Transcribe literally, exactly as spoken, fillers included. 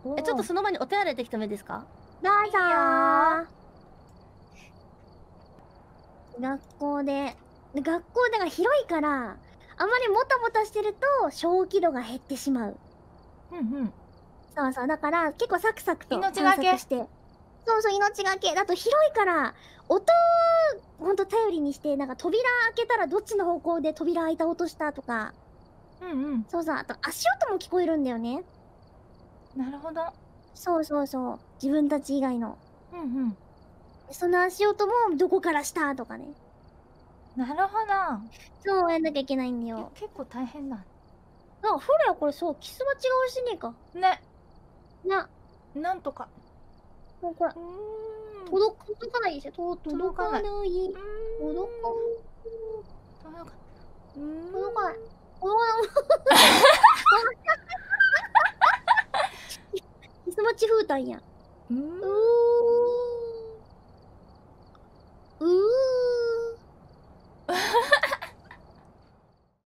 え、ちょっとその前にお手洗いできてもいいですか？ どうぞー。学校で、で学校だから広いから、あまりもたもたしてると小気度が減ってしまう。 うんうん。 そうそう、だから結構サクサクと命がけ。 探索して。そうそう、命がけ。だと広いから、音ほんと頼りにして、なんか扉開けたらどっちの方向で扉開いた音したとか。 うんうん。 そうそう、あと足音も聞こえるんだよね。 なるほど。 そうそうそう、自分たち以外の。 うんうん。 その足音もどこからしたとかね。 なるほど。 そう、やんなきゃいけないんだけよ。 結構大変だ。 あ、ほら、これそう、キスバチが欲しいねえか。 ね。 な。 なんとか。 もうこれ。 うーん。 届届かないですよ。と届かない。 届かない。 届かうーん。 届か届かうーん。 届かない。届かない。キスバチ風たんや。 うーん。 うー